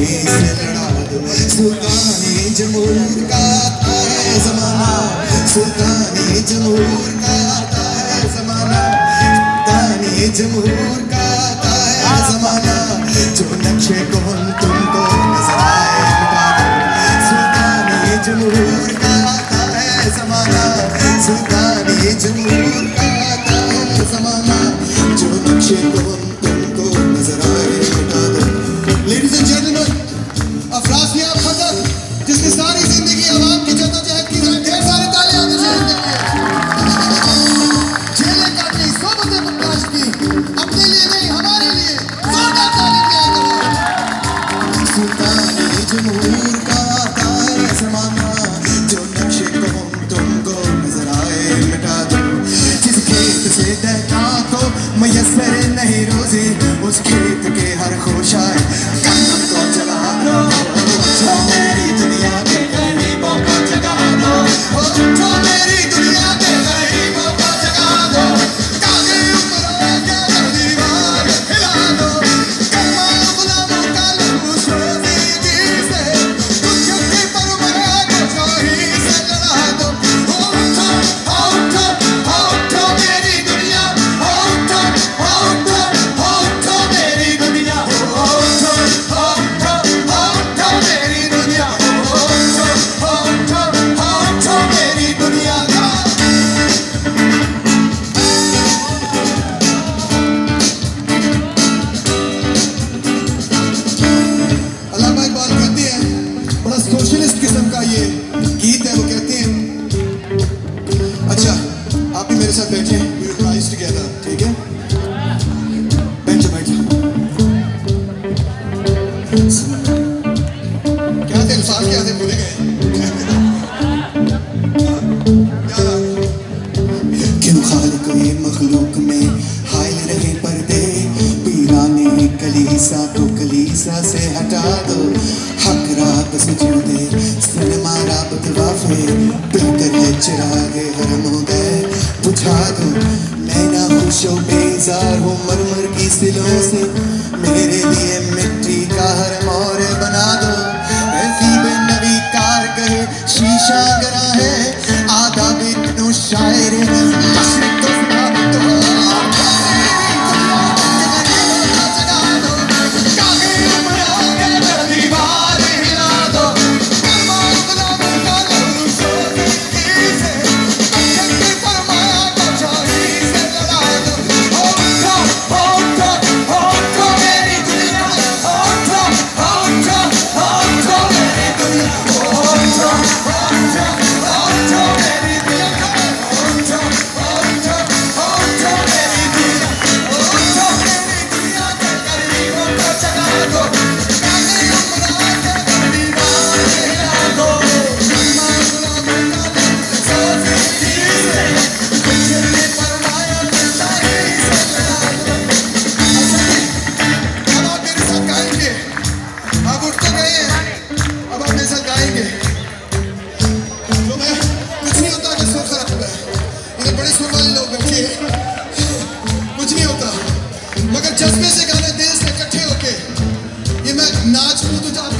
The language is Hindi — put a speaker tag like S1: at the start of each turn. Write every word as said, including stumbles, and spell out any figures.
S1: से लड़ा दो। सुल्तानी जमूर का आता है जमाना, सुल्तानी जमूर का आता है जमाना, सुल्तानी जमूर का आता है जमाना। जो नक्शे कौन तुमको नजर आए मिटा दो। सुल्तानी जमूर का आता है जमाना, सुल्तानी जमूर का आता है जमाना। जो नक्शे कौन तुमको नजर आए मिटा दो। लेडीज एंड जेंटलमैन, अफरासिया खदर जिसकी सारी जिंदगी आवाम की जद्दोजहद की ढेर सारी तालियां दीजिए। जेलें काटनी, सोबतें बर्दाश्त की, अपने लिए नहीं हमारे लिए जोरदार तालियां दीजिए। सुल्तानी जमूर का आता है जमाना। जो नक्शे कौम तुमको नजर आए मिटा दो। जिस खेत से दहका को मयसर नहीं रोजी, उस खेत के हर खुशाए कदम को जला दो। जो मेरी दुनिया के गरीबों को जगा दो, जो मेरी दुनिया के गरीबों को जगा दो। कागे उम्रों के दीवार हिला दो। कलमा गुलामों का लहू सोजी जी से, तुझे परवाह को जोही से लड़ा दो। उठो उठो उठो मेरी दुनिया, उठो उठो उठो मेरी दुनिया, उठो उठो उठो मेरी दुनिया, उठो उठो उठो मेरी दुनिया का। अल्लामा इकबाल कहती है, बड़ा सोशलिस्ट किस्म का ये गीत है। वो कहती हैं, अच्छा आप भी मेरे साथ बैठे, we will rise together, ठीक है? बैठो बैठो। क्या थे अल्फाज, क्या थे, भूले गए? क्यों खालिक ये मखलूक में हायल रहे पर्दे। पीराने कलीसा को कलीसा से हटा दो। हक रात सुजूदे सनमा राबत वाफे, बेहतर है चिरागे हरम दे बुझा दो। मैं ना खुशो बेजार हूँ मरमर की सिलों से, मेरे लिए मिट्टी का हरम और बना दो। तहज़ीब नबी कार कहे शीशा गरा है, आदाब इब्न शायर मशरिक तो सुना दो। जज्बे से गाने दिल से इकट्ठे होके ये मैं नाच लूं तो